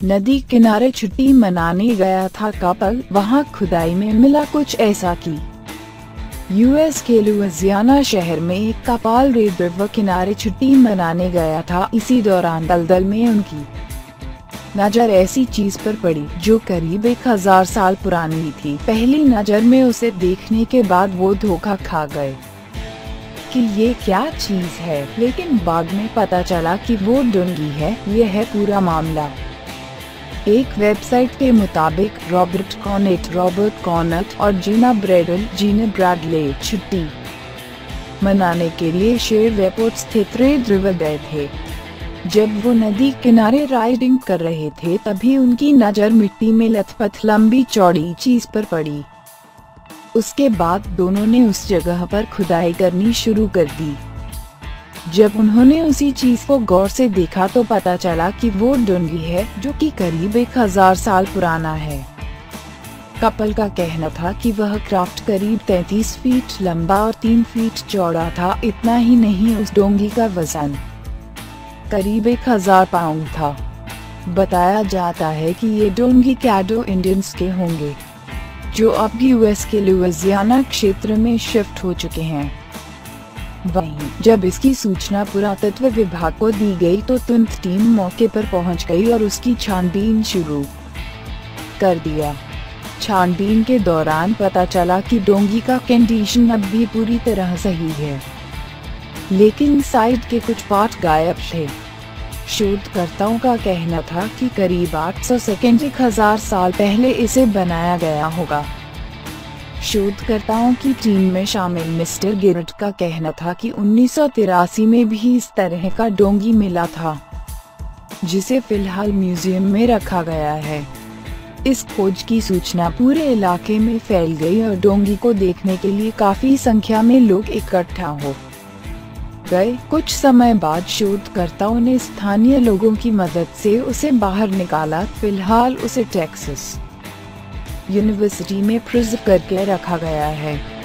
नदी किनारे छुट्टी मनाने गया था कपल, वहां खुदाई में मिला कुछ ऐसा कि यूएस के लुइसियाना शहर में एक कपल रेड रिवर किनारे छुट्टी मनाने गया था। इसी दौरान दलदल में उनकी नजर ऐसी चीज पर पड़ी जो करीब 1000 साल पुरानी थी। पहली नजर में उसे देखने के बाद वो धोखा खा गए कि ये क्या चीज है, लेकिन बाद में पता चला कि वो डोंगी है। यह है पूरा मामला। एक वेबसाइट के मुताबिक रॉबर्ट कॉनेट और जीना ब्रैडले छुट्टी मनाने के लिए शेरवेपोर्ट स्थित रेड रिवर गए थे। जब वो नदी किनारे राइडिंग कर रहे थे तभी उनकी नजर मिट्टी में लथपथ लंबी चौड़ी चीज पर पड़ी। उसके बाद दोनों ने उस जगह पर खुदाई करनी शुरू कर दी। जब उन्होंने उसी चीज को गौर से देखा तो पता चला कि वो डोंगी है जो कि करीब 1000 साल पुराना है। कपल का कहना था कि वह क्राफ्ट करीब 33 फीट लंबा और 3 फीट चौड़ा था। इतना ही नहीं, उस डोंगी का वजन करीब 1000 पाउंड था। बताया जाता है कि ये डोंगी कैडो इंडियंस के होंगे जो अब यूएस के लुइसियाना क्षेत्र में शिफ्ट हो चुके हैं। वहीं जब इसकी सूचना पुरातत्व विभाग को दी गई तो तुरंत टीम मौके पर पहुंच गई और उसकी छानबीन शुरू कर दिया। छानबीन के दौरान पता चला कि डोंगी का कंडीशन अब भी पूरी तरह सही है, लेकिन साइड के कुछ पार्ट गायब थे। शोधकर्ताओं का कहना था कि करीब 800 से 1000 साल पहले इसे बनाया गया होगा। शोधकर्ताओं की टीम में शामिल मिस्टर गिरट का कहना था कि 1983 में भी इस तरह का डोंगी मिला था, जिसे फिलहाल म्यूजियम में रखा गया है। इस खोज की सूचना पूरे इलाके में फैल गई और डोंगी को देखने के लिए काफी संख्या में लोग इकट्ठा हो गए। कुछ समय बाद शोधकर्ताओं ने स्थानीय लोगों की मदद से उसे बाहर निकाला। फिलहाल उसे टेक्सास यूनिवर्सिटी में प्रिजर्व करके रखा गया है।